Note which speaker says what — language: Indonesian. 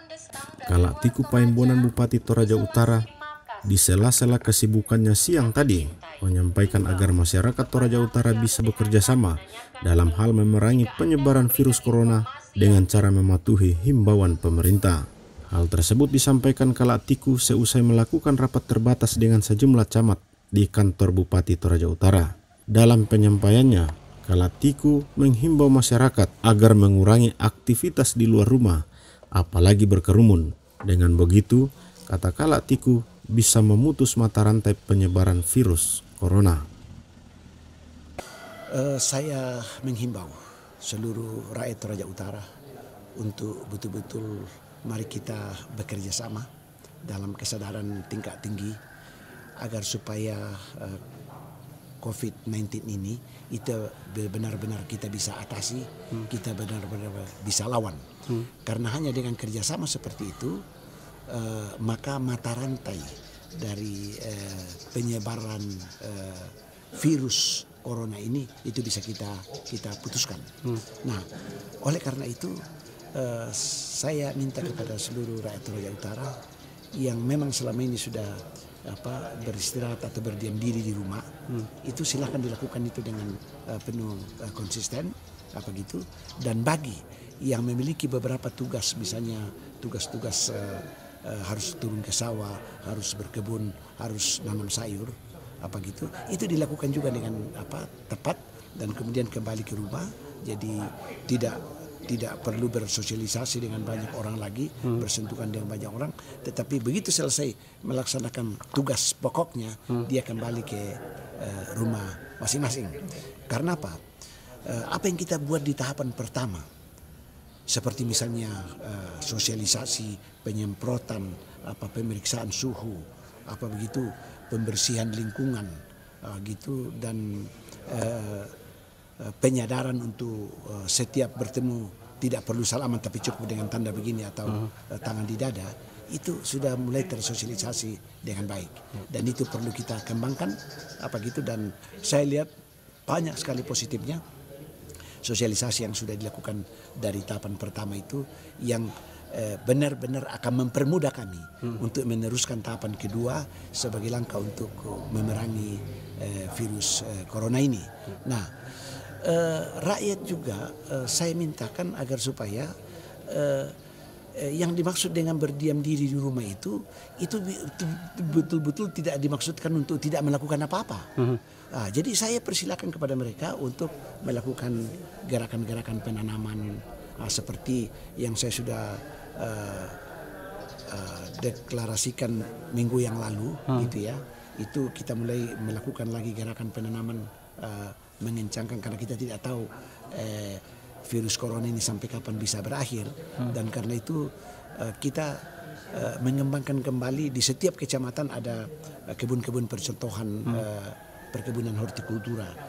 Speaker 1: Kalak Tiku Paimbonan Bupati Toraja Utara di sela-sela kesibukannya siang tadi menyampaikan agar masyarakat Toraja Utara bisa bekerja sama dalam hal memerangi penyebaran virus corona dengan cara mematuhi himbauan pemerintah. Hal tersebut disampaikan Kalak Tiku seusai melakukan rapat terbatas dengan sejumlah camat di kantor Bupati Toraja Utara. Dalam penyampaiannya, Kalak Tiku menghimbau masyarakat agar mengurangi aktivitas di luar rumah, apalagi berkerumun. Dengan begitu, kata Kalak Tiku, bisa memutus mata rantai penyebaran virus corona.
Speaker 2: Saya menghimbau seluruh rakyat Toraja Utara untuk betul-betul mari kita bekerja sama dalam kesadaran tingkat tinggi agar supaya COVID-19 ini itu benar-benar kita bisa atasi, kita benar-benar bisa lawan. Karena hanya dengan kerjasama seperti itu, maka mata rantai dari penyebaran virus corona ini itu bisa kita putuskan. Nah, oleh karena itu saya minta kepada seluruh rakyat Toraja Utara yang memang selama ini sudah beristirahat atau berdiam diri di rumah, itu silakan dilakukan itu dengan penuh konsisten dan bagi yang memiliki beberapa tugas, misalnya tugas-tugas harus turun ke sawah, harus berkebun, harus nanam sayur, itu dilakukan juga dengan tepat dan kemudian kembali ke rumah. Jadi tidak perlu bersosialisasi dengan banyak orang lagi, bersentuhan dengan banyak orang, tetapi begitu selesai melaksanakan tugas pokoknya, dia kembali ke rumah masing-masing. Karena apa? Apa yang kita buat di tahapan pertama, seperti misalnya sosialisasi, penyemprotan, pemeriksaan suhu, pembersihan lingkungan, dan penyadaran untuk setiap bertemu tidak perlu salaman tapi cukup dengan tanda begini atau tangan di dada, itu sudah mulai tersosialisasi dengan baik dan itu perlu kita kembangkan dan saya lihat banyak sekali positifnya sosialisasi yang sudah dilakukan dari tahapan pertama itu yang benar-benar akan mempermudah kami untuk meneruskan tahapan kedua sebagai langkah untuk memerangi virus corona ini. Nah, rakyat juga saya mintakan agar supaya yang dimaksud dengan berdiam diri di rumah itu betul-betul tidak dimaksudkan untuk tidak melakukan apa-apa. Jadi saya persilakan kepada mereka untuk melakukan gerakan-gerakan penanaman seperti yang saya sudah deklarasikan minggu yang lalu, itu kita mulai melakukan lagi gerakan penanaman mengencangkan karena kita tidak tahu virus corona ini sampai kapan bisa berakhir dan karena itu kita mengembangkan kembali di setiap kecamatan ada kebun-kebun percontohan perkebunan hortikultura.